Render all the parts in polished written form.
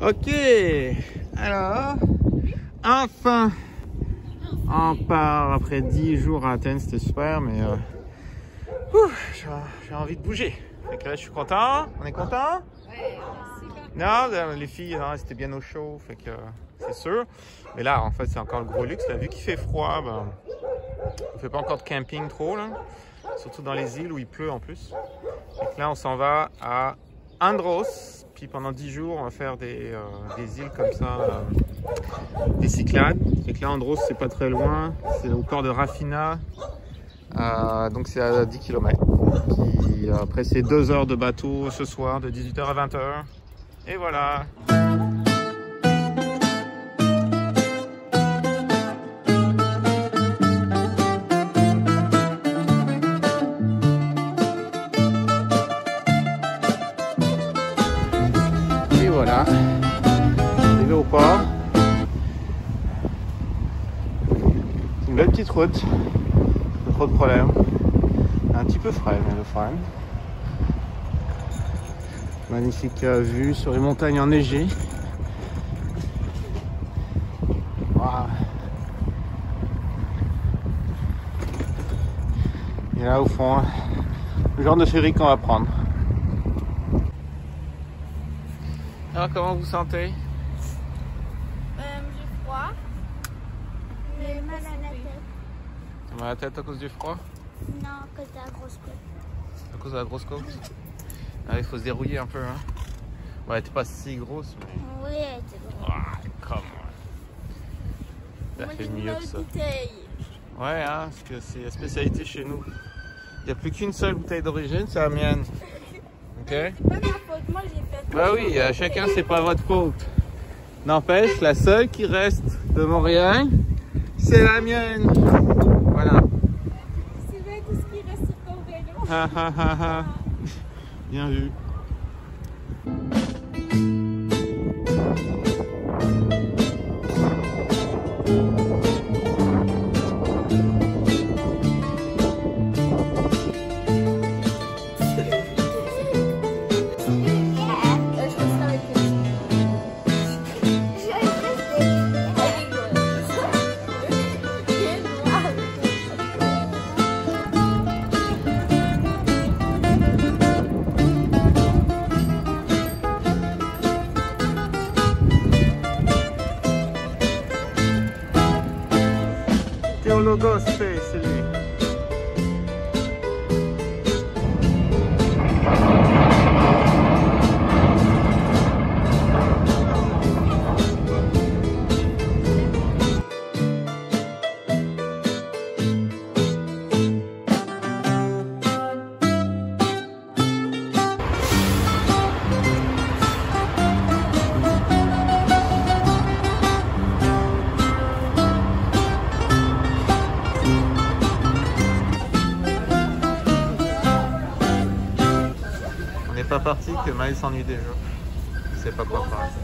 Ok, alors, enfin, on part après 10 jours à Athènes, c'était super, mais j'ai envie de bouger. Fait que là, je suis content, on est content? Non, les filles, c'était bien au chaud, fait que c'est sûr. Mais là, en fait, c'est encore le gros luxe. Là, vu qu'il fait froid, ben, on fait pas encore de camping trop, là. Surtout dans les îles où il pleut en plus. Donc là, on s'en va à Andros. Puis pendant 10 jours, on va faire des îles comme ça, des Cyclades. Donc là, Andros, c'est pas très loin. C'est au port de Rafina. Donc c'est à 10 km. Puis après, c'est 2 heures de bateau ce soir, de 18 h à 20 h. Et voilà. Voilà, arrivé au port. C'est une belle petite route, pas trop de problème. Un petit peu frais, mais le fun. Magnifique vue sur les montagnes enneigées. Wow. Et là au fond, le genre de ferry qu'on va prendre. Alors, comment vous sentez? J'ai froid, mais mal à la tête. T'as mal à la tête à cause du froid? Non, à cause de la grosse côte. À cause de la grosse côte? Ah, il faut se dérouiller un peu, hein? Ouais, t'es pas si grosse, mais... Oui, elle était grosse. Ah, come on. Ça fait mieux que ça. Ouais, hein, parce que c'est la spécialité chez nous. Il n'y a plus qu'une seule bouteille d'origine, c'est la mienne. Ok? C'est pas ma faute, moi j'ai fait. Bah oui, chacun c'est pas votre faute. N'empêche, la seule qui reste de Montréal, c'est la mienne. Voilà. C'est vrai tout ce qui reste sur ton vélo. Ha ha ha ha. Bien vu. Logos, c'est lui. Pas parti que Maël s'ennuie déjà. Il sait pas quoi faire.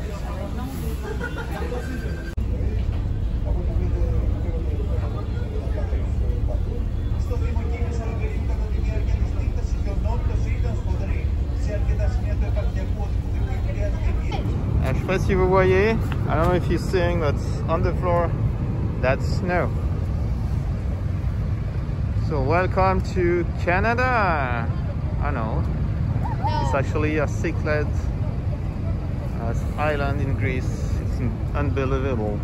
Je sais pas si vous voyez. I don't know if you're seeing, but on the floor, that's snow. So welcome to Canada. I know. It's actually a Cyclades island in Greece. It's unbelievable.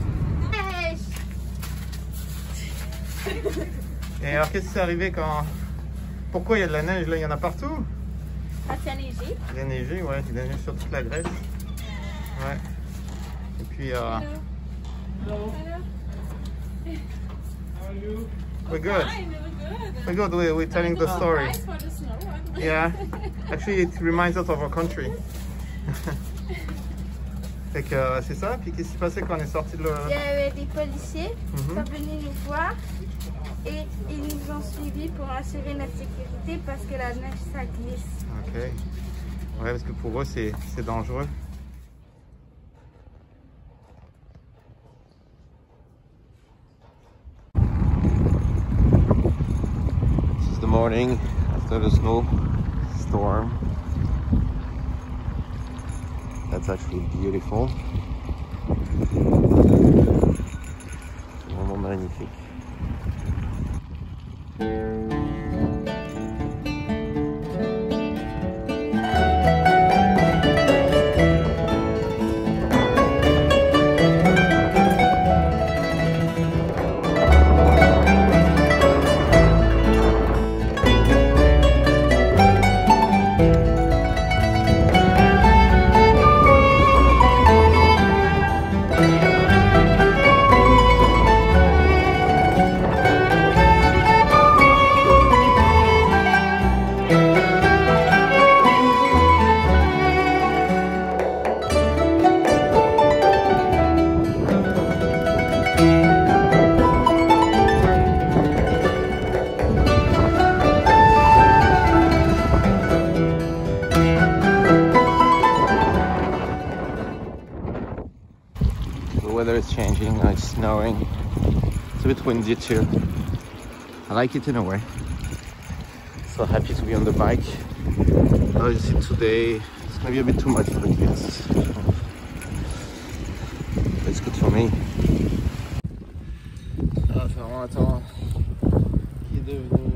Et alors, qu'est-ce qui s'est arrivé quand... Pourquoi il y a de la neige là? Il y en a partout? Ah, c'est neigé. Il a neigé, ouais. Il a neigé sur toute la Grèce. Ouais. Et puis... Hello. We're good. We're good. We're telling the story. Yeah, actually it reminds us of our country. Fait que c'est ça. Puis qu'est-ce qui s'est passé quand on est sorti de Il y avait des policiers qui sont venus nous voir et ils nous ont suivis pour assurer notre sécurité parce que la neige ça glisse. Ok. Ouais, parce que pour eux c'est dangereux. This is the morning after the snowstorm. That's actually beautiful. C'est vraiment magnifique. The weather is changing, it's snowing. It's a bit windy too. I like it in a way. So happy to be on the bike. Obviously today it's gonna be a bit too much for the kids. But it's good for me. Ah, c'est vraiment un temps qui est devenu...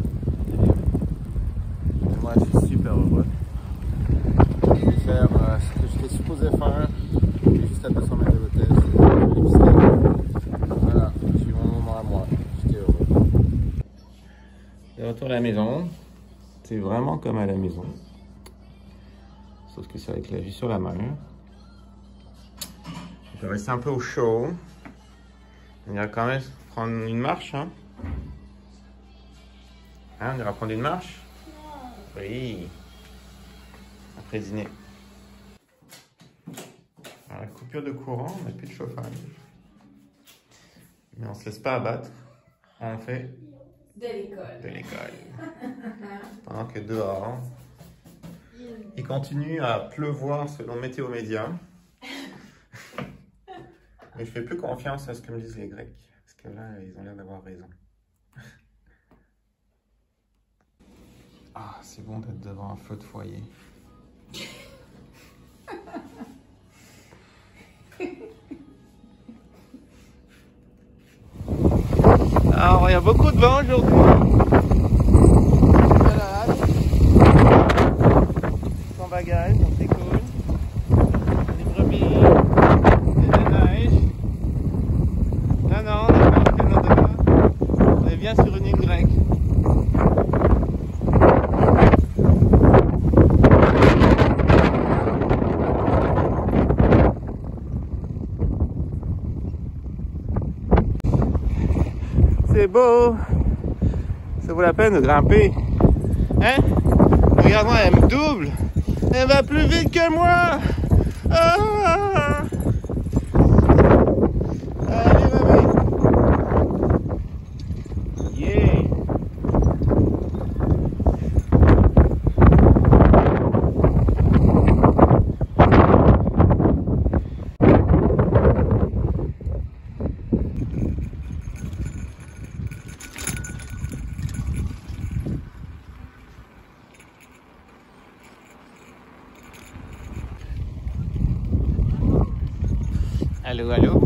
Et moi je suis super heureux. Je vais faire ce que j'étais supposé faire. Juste à 200 mètres de l'hôtel, c'est l'épicerie. Voilà, j'ai eu mon moment à moi, j'étais heureux. De retour à la maison, c'est vraiment comme à la maison. Sauf que c'est avec la vue sur la mer. Je vais rester un peu au chaud. On ira quand même prendre une marche, hein? Hein, on ira prendre une marche? Oui. Après dîner. Alors, coupure de courant, on n'a plus de chauffage. Mais on se laisse pas abattre. On fait de l'école. De l'école. Pendant que dehors, il continue à pleuvoir selon Météo Média. Mais je fais plus confiance à ce que me disent les Grecs. Parce que là, ils ont l'air d'avoir raison. Ah, c'est bon d'être devant un feu de foyer. Alors, il y a beaucoup de vent aujourd'hui. Voilà. Sans bagage, donc c'est cool. Des brebis, de la neige. Non, on est pas au Canada. On est bien sur une île grecque. C'est beau, ça vaut la peine de grimper, hein? Regarde-moi, elle me double, elle va plus vite que moi. Ah! Allez, mamie. Yeah. Allô, allô?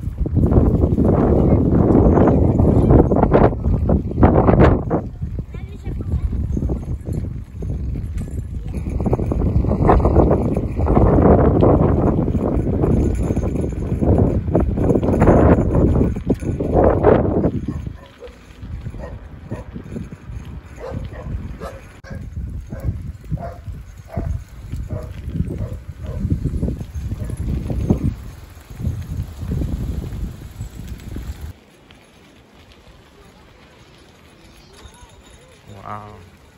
Wow.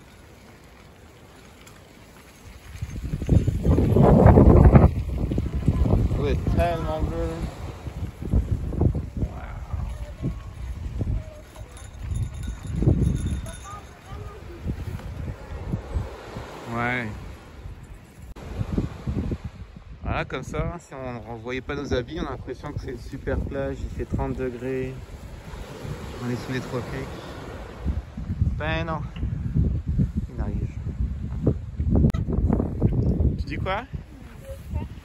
L'eau est tellement bleue. Wow. Ouais. Voilà, comme ça, si on ne voyait pas nos habits, on a l'impression que c'est une super plage, il fait 30 degrés. On est sous les tropiques. Ben non, il arrive. Tu dis quoi?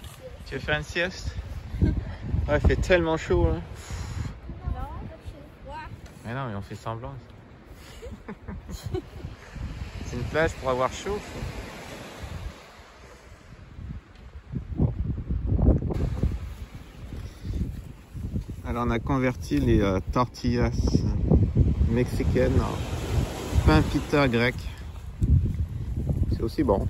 Tu veux faire une sieste? Ouais, il fait tellement chaud là. Non, c'est froid. Mais non, mais on fait semblant. C'est une plage pour avoir chaud. Alors on a converti les tortillas mexicaines en pain pita grec. C'est aussi bon.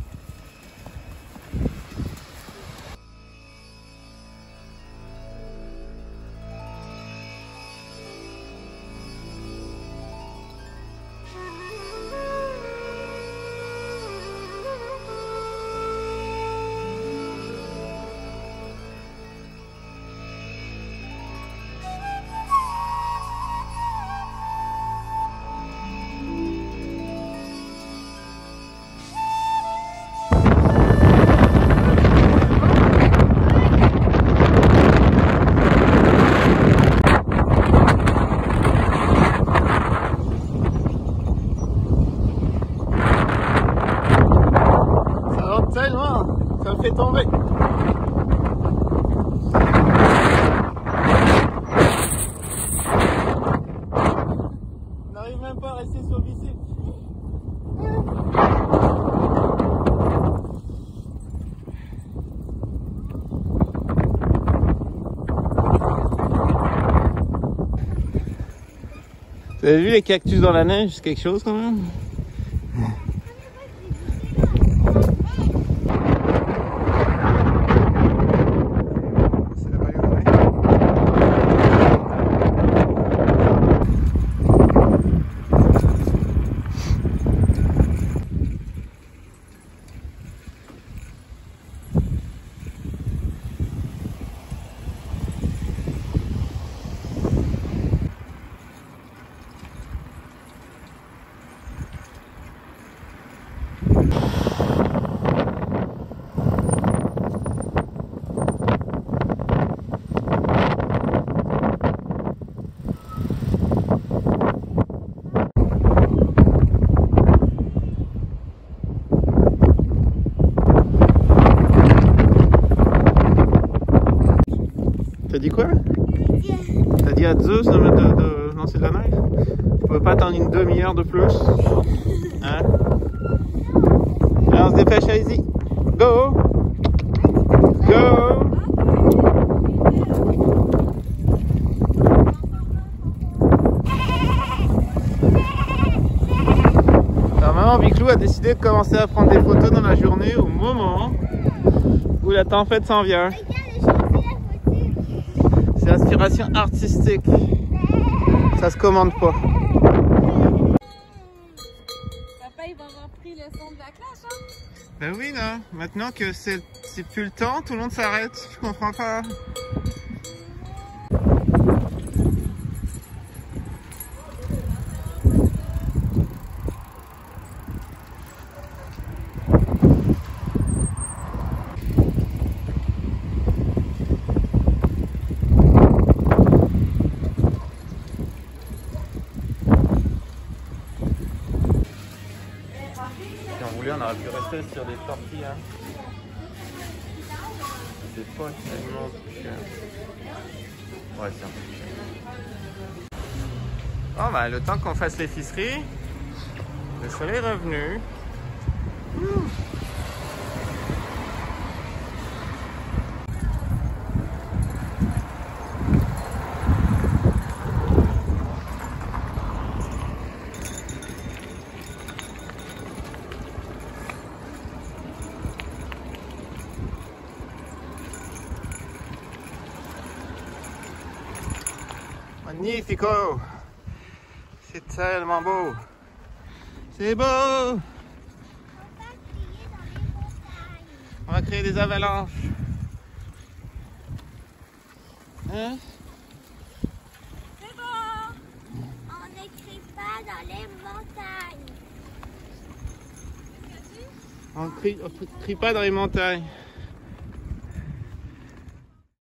Ça me fait tomber. On n'arrive même pas à rester sur le bicycle. Vous avez vu les cactus dans la neige? C'est quelque chose quand même. T'as dit quoi? T'as dit à Zeus de lancer de la neige? Tu pouvais pas attendre une demi-heure de plus? Hein? Allez, on se dépêche, allez-y! Go! Go! Alors maman Biclous a décidé de commencer à prendre des photos dans la journée au moment où la tempête s'en vient. C'est inspiration artistique. Ça se commande pas. Papa, il va avoir pris le son de la cloche, hein? Ben oui, non. Maintenant que c'est plus le temps, tout le monde s'arrête. Je comprends pas. Si on voulait, on aurait pu rester sur des tortillas. C'est pas tellement cher. Ouais, c'est un peu cher. Bon, ben, le temps qu'on fasse l'épicerie, le soleil est revenu. Magnifico! C'est tellement beau! C'est beau! On va créer des avalanches. Hein? C'est bon! On n'écrit pas dans les montagnes. On crie pas dans les montagnes.